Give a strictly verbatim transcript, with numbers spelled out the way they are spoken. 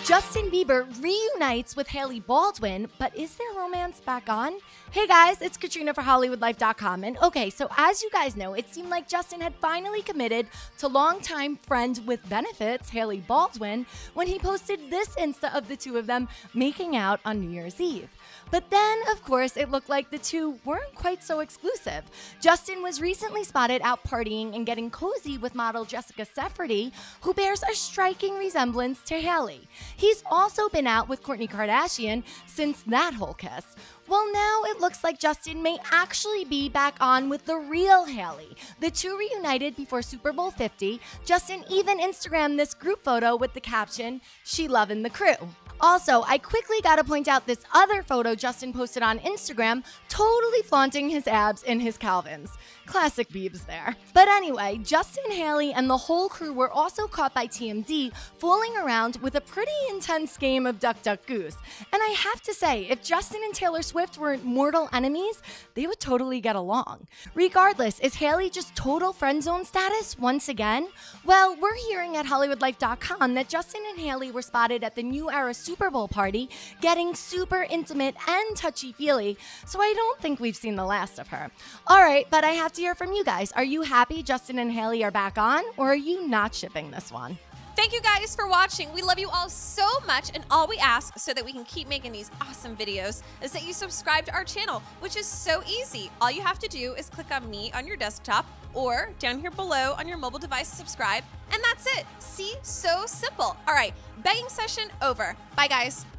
Justin Bieber reunites with Hailey Baldwin, but is their romance back on? Hey guys, it's Katrina for Hollywood Life dot com. And okay, so as you guys know, it seemed like Justin had finally committed to longtime friend with benefits, Hailey Baldwin, when he posted this Insta of the two of them making out on New Year's Eve. But then, of course, it looked like the two weren't quite so exclusive. Justin was recently spotted out partying and getting cozy with model Jessica Safferty, who bears a striking resemblance to Hailey. He's also been out with Kourtney Kardashian since that whole kiss. Well, now it looks like Justin may actually be back on with the real Hailey. The two reunited before Super Bowl fifty. Justin even Instagrammed this group photo with the caption, "She lovin' the crew." Also, I quickly gotta point out this other photo Justin posted on Instagram, totally flaunting his abs in his Calvins. Classic Biebs there. But anyway, Justin, Hailey, and the whole crew were also caught by T M Z fooling around with a pretty intense game of Duck Duck Goose. And I have to say, if Justin and Taylor Swift weren't mortal enemies, they would totally get along. Regardless, is Hailey just total friend zone status once again? Well, we're hearing at Hollywood Life dot com that Justin and Hailey were spotted at the New Era Super Bowl party, getting super intimate and touchy-feely, so I don't think we've seen the last of her. All right, but I have to hear from you guys. Are you happy Justin and Hailey are back on, or are you not shipping this one? Thank you guys for watching. We love you all so much, and all we ask so that we can keep making these awesome videos is that you subscribe to our channel, which is so easy. All you have to do is click on me on your desktop or down here below on your mobile device, subscribe, and that's it. See, so simple. All right, begging session over. Bye, guys.